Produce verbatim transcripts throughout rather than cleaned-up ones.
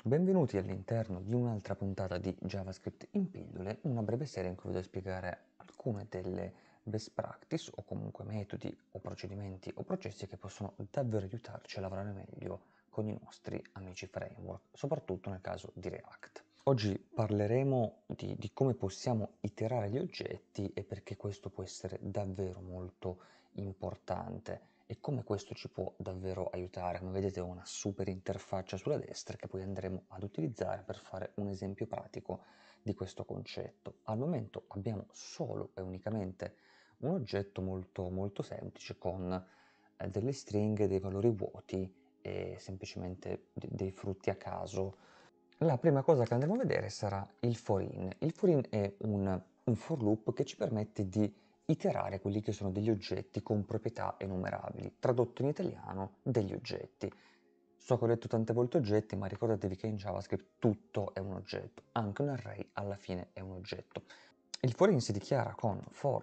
Benvenuti all'interno di un'altra puntata di JavaScript in pillole, una breve serie in cui vi devo spiegare alcune delle best practice o comunque metodi o procedimenti o processi che possono davvero aiutarci a lavorare meglio con i nostri amici framework, soprattutto nel caso di React. Oggi parleremo di, di come possiamo iterare gli oggetti e perché questo può essere davvero molto importante e come questo ci può davvero aiutare. Come vedete ho una super interfaccia sulla destra che poi andremo ad utilizzare per fare un esempio pratico di questo concetto. Al momento abbiamo solo e unicamente un oggetto molto molto semplice con eh, delle stringhe, dei valori vuoti e semplicemente de- dei frutti a caso. La prima cosa che andremo a vedere sarà il for in. Il for in è un, un for loop che ci permette di iterare quelli che sono degli oggetti con proprietà enumerabili, tradotto in italiano degli oggetti. So che ho detto tante volte oggetti, ma ricordatevi che in JavaScript tutto è un oggetto, anche un array alla fine è un oggetto. Il for in si dichiara con for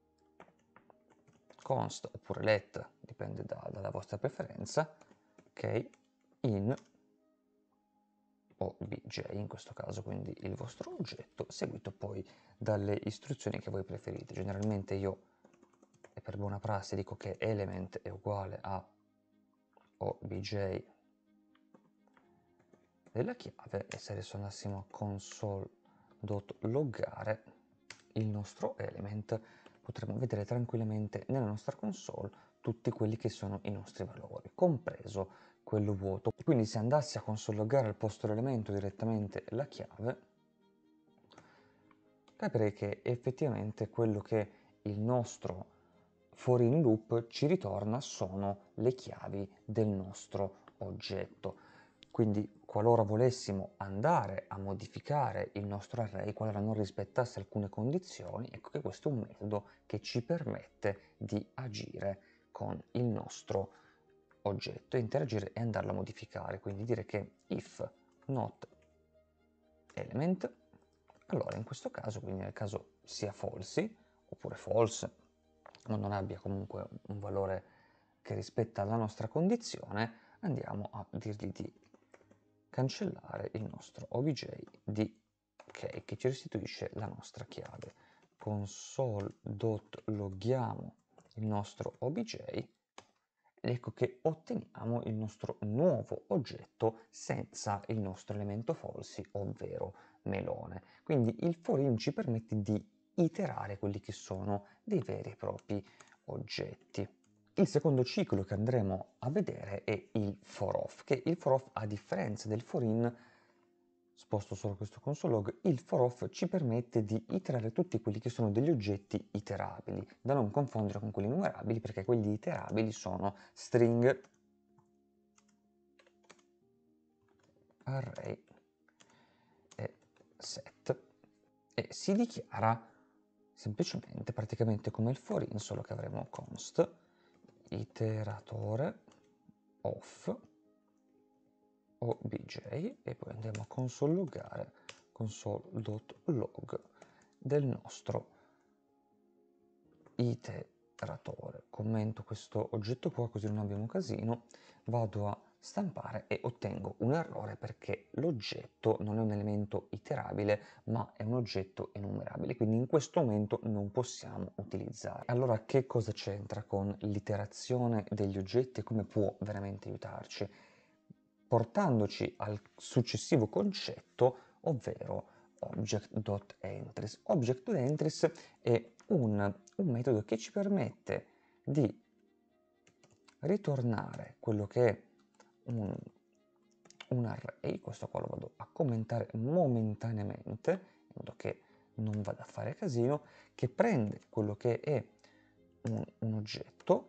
const oppure let, dipende da, dalla vostra preferenza, ok, in obj in questo caso, quindi il vostro oggetto, seguito poi dalle istruzioni che voi preferite. Generalmente io, e per buona prassi, dico che element è uguale a obj della chiave, e se adesso andassimo a console.loggare il nostro element, potremo vedere tranquillamente nella nostra console tutti quelli che sono i nostri valori, compreso quello vuoto. Quindi se andassi a console.loggare al posto dell'elemento direttamente la chiave, capirei che effettivamente quello che il nostro for in loop ci ritorna sono le chiavi del nostro oggetto. Quindi qualora volessimo andare a modificare il nostro array, qualora non rispettasse alcune condizioni, ecco che questo è un metodo che ci permette di agire con il nostro oggetto e interagire e andarlo a modificare. Quindi dire che if not element, allora in questo caso, quindi nel caso sia false oppure false, o non abbia comunque un valore che rispetta la nostra condizione, andiamo a dirgli di cancellare il nostro obj di ok, che ci restituisce la nostra chiave. Console.loggiamo il nostro obj ed ecco che otteniamo il nostro nuovo oggetto senza il nostro elemento falsi, ovvero melone. Quindi il for in ci permette di iterare quelli che sono dei veri e propri oggetti. Il secondo ciclo che andremo a vedere è il for off, che il for off, a differenza del for in, sposto solo questo console log, il for off ci permette di iterare tutti quelli che sono degli oggetti iterabili, da non confondere con quelli numerabili, perché quelli iterabili sono string, array e set, e si dichiara semplicemente praticamente come il for in, solo che avremo const iteratore off obj e poi andiamo a console loggare console.log del nostro iteratore. Commento questo oggetto qua così non abbiamo casino, vado a stampare e ottengo un errore perché l'oggetto non è un elemento iterabile ma è un oggetto enumerabile, quindi in questo momento non possiamo utilizzare. Allora che cosa c'entra con l'iterazione degli oggetti e come può veramente aiutarci? Portandoci al successivo concetto, ovvero object.entries. Object.entries è un, un metodo che ci permette di ritornare quello che è un, un array, questo qua lo vado a commentare momentaneamente, in modo che non vada a fare casino, che prende quello che è un, un oggetto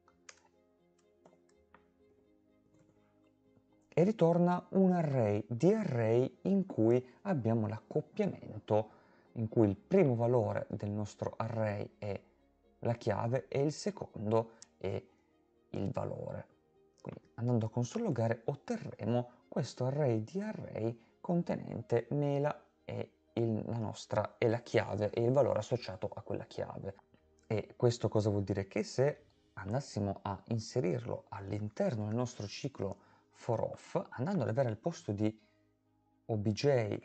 e ritorna un array di array in cui abbiamo l'accoppiamento, in cui il primo valore del nostro array è la chiave e il secondo è il valore. Quindi andando a consologare otterremo questo array di array contenente mela e il, la nostra e la chiave e il valore associato a quella chiave. E questo cosa vuol dire? Che se andassimo a inserirlo all'interno del nostro ciclo for off, andando ad avere al posto di obj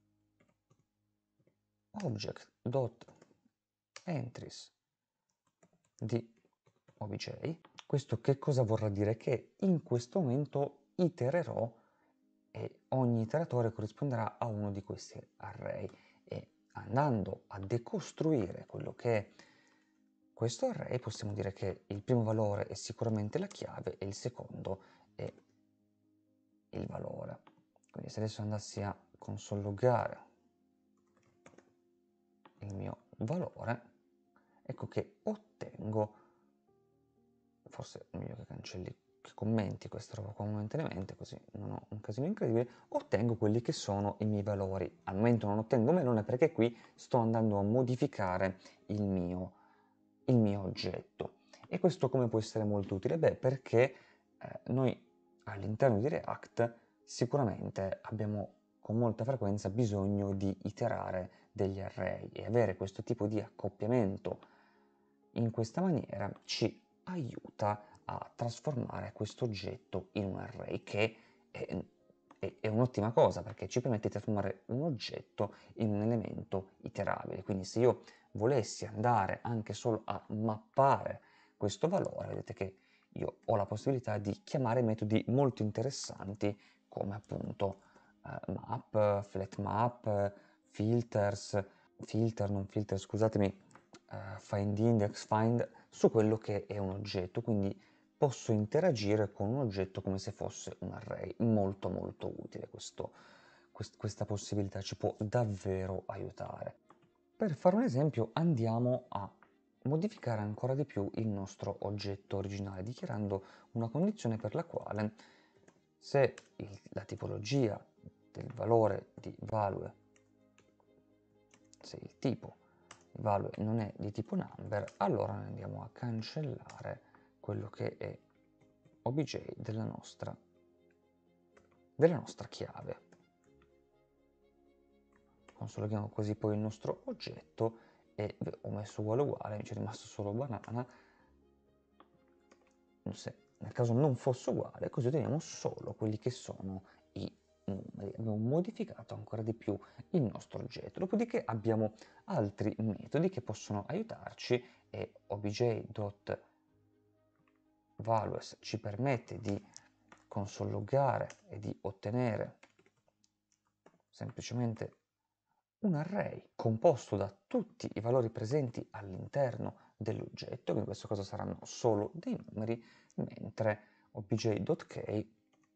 object.entries di obj. Questo che cosa vorrà dire? Che in questo momento itererò e ogni iteratore corrisponderà a uno di questi array, e andando a decostruire quello che è questo array possiamo dire che il primo valore è sicuramente la chiave e il secondo è il valore. Quindi se adesso andassi a console-loggare il mio valore, ecco che ottengo, forse è meglio che cancelli, che commenti questa roba qua momentaneamente, così non ho un casino incredibile, ottengo quelli che sono i miei valori. Al momento non ottengo melone perché qui sto andando a modificare il mio, il mio oggetto. E questo come può essere molto utile? Beh, perché eh, noi all'interno di React sicuramente abbiamo con molta frequenza bisogno di iterare degli array, e avere questo tipo di accoppiamento in questa maniera ci aiuta a trasformare questo oggetto in un array, che è, è, è un'ottima cosa perché ci permette di trasformare un oggetto in un elemento iterabile. Quindi se io volessi andare anche solo a mappare questo valore, vedete che io ho la possibilità di chiamare metodi molto interessanti come appunto eh, map, flat map, filters, filter, non filter, scusatemi, uh, find index, find, su quello che è un oggetto, quindi posso interagire con un oggetto come se fosse un array. Molto molto utile questo, quest questa possibilità, ci può davvero aiutare. Per fare un esempio andiamo a modificare ancora di più il nostro oggetto originale, dichiarando una condizione per la quale se il, la tipologia del valore di value, se il tipo di value non è di tipo number, allora noi andiamo a cancellare quello che è obj della nostra, della nostra chiave. Consolidhiamo così poi il nostro oggetto e beh, ho messo uguale uguale, mi c'è rimasto solo banana. Se nel caso non fosse uguale, così otteniamo solo quelli che sono i numeri. Abbiamo modificato ancora di più il nostro oggetto. Dopodiché abbiamo altri metodi che possono aiutarci, e obj.values ci permette di console-loggare e di ottenere semplicemente un array composto da tutti i valori presenti all'interno dell'oggetto, quindi in questo caso saranno solo dei numeri, mentre obj.key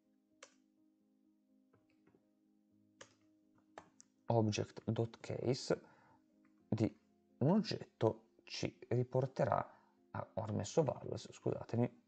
object.case di un oggetto ci riporterà, ah, ho rimesso values, scusatemi,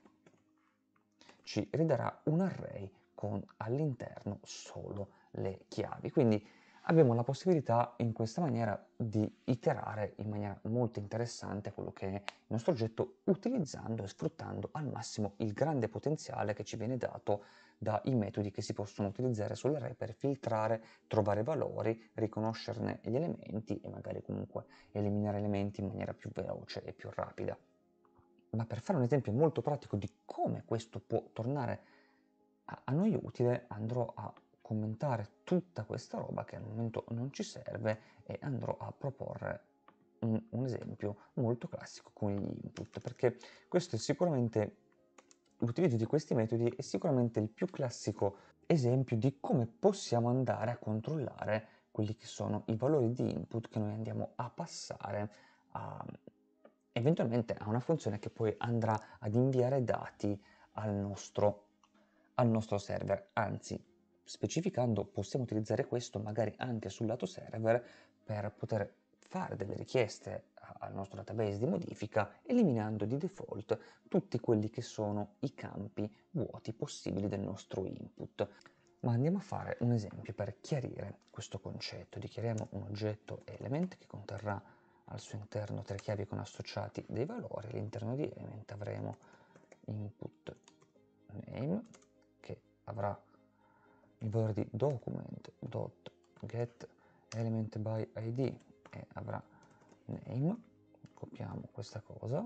ci ridarà un array con all'interno solo le chiavi. Quindi abbiamo la possibilità in questa maniera di iterare in maniera molto interessante quello che è il nostro oggetto, utilizzando e sfruttando al massimo il grande potenziale che ci viene dato dai metodi che si possono utilizzare sull'array per filtrare, trovare valori, riconoscerne gli elementi e magari comunque eliminare elementi in maniera più veloce e più rapida. Ma per fare un esempio molto pratico di come questo può tornare a, a noi utile, andrò a commentare tutta questa roba che al momento non ci serve e andrò a proporre un, un esempio molto classico con gli input, perché questo è sicuramente, l'utilizzo di questi metodi è sicuramente il più classico esempio di come possiamo andare a controllare quelli che sono i valori di input che noi andiamo a passare a, eventualmente a una funzione che poi andrà ad inviare dati al nostro, al nostro server. Anzi, specificando, possiamo utilizzare questo magari anche sul lato server per poter fare delle richieste al nostro database di modifica, eliminando di default tutti quelli che sono i campi vuoti possibili del nostro input. Ma andiamo a fare un esempio per chiarire questo concetto. Dichiariamo un oggetto element che conterrà al suo interno tre chiavi con associati dei valori. All'interno di element avremo input name, che avrà il valore di document.get element by id e avrà name. Copiamo questa cosa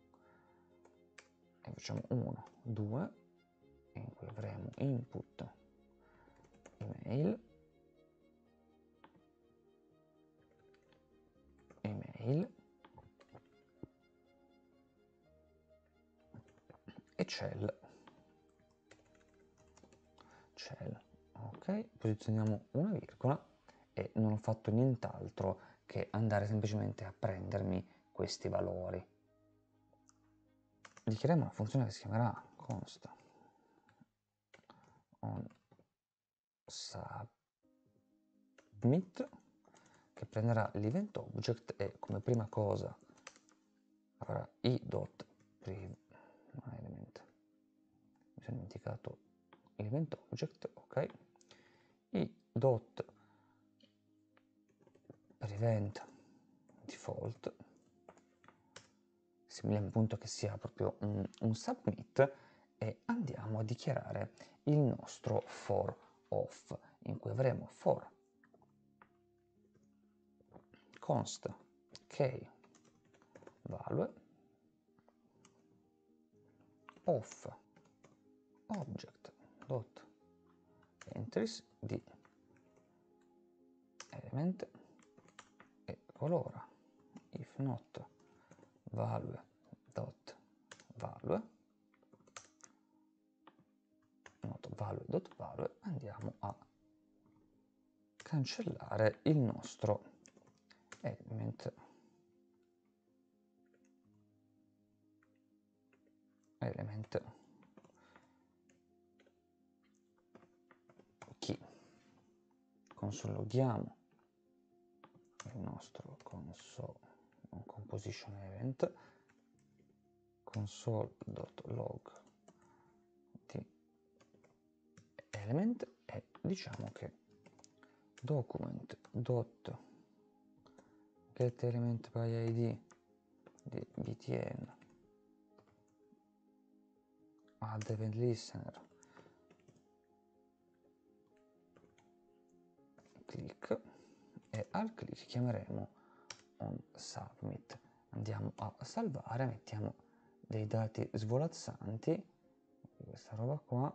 e facciamo uno, due, in cui avremo input email mail e cell, cell, ok, posizioniamo una virgola e non ho fatto nient'altro che andare semplicemente a prendermi questi valori. Dichiariamo una funzione che si chiamerà const on submit, che prenderà l'event object e come prima cosa avrà i.priv, non è element, mi sono dimenticato l'event object, ok, i.prevent default, similiamo appunto che sia proprio un, un submit, e andiamo a dichiarare il nostro for off, in cui avremo for const key value of object dot entries di element e colora if not value dot value not value dot value. Andiamo a cancellare il nostro element element key. Consologhiamo il nostro console composition event console.log di element e diciamo che document dot get element by id di btn add event listener click, e al click chiameremo on submit. Andiamo a salvare, mettiamo dei dati svolazzanti, questa roba qua,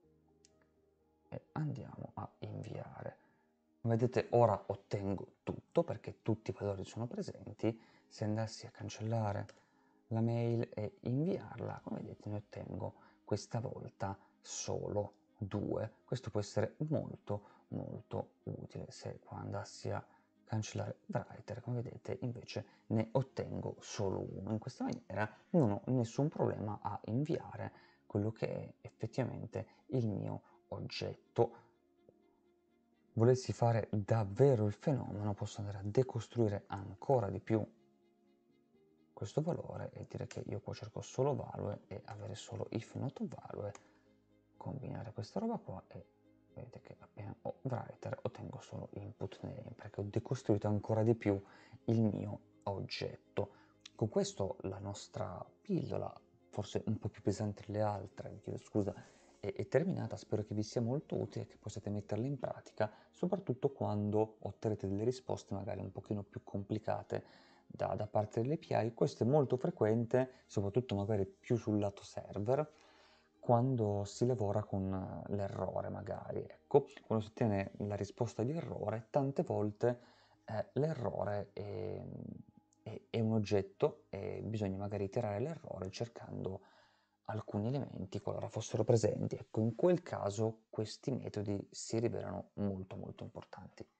e andiamo a inviare. Come vedete ora ottengo tutto perché tutti i valori sono presenti. Se andassi a cancellare la mail e inviarla, come vedete ne ottengo questa volta solo due. Questo può essere molto molto utile. Se qua andassi a cancellare writer, come vedete invece ne ottengo solo uno. In questa maniera non ho nessun problema a inviare quello che è effettivamente il mio oggetto. Volessi fare davvero il fenomeno, posso andare a decostruire ancora di più questo valore e dire che io qua cerco solo value e avere solo if not value, combinare questa roba qua e vedete che appena ho writer ottengo solo input name, perché ho decostruito ancora di più il mio oggetto. Con questo la nostra pillola, forse un po' più pesante delle altre, vi chiedo scusa, è, è terminata. Spero che vi sia molto utile e che possiate metterla in pratica, soprattutto quando otterrete delle risposte magari un pochino più complicate da, da parte delle A P I. Questo è molto frequente, soprattutto magari più sul lato server, quando si lavora con l'errore magari, ecco, quando si ottiene la risposta di errore, tante volte eh, l'errore è, è, è un oggetto e bisogna magari iterare l'errore cercando alcuni elementi qualora fossero presenti. Ecco, in quel caso questi metodi si rivelano molto molto importanti.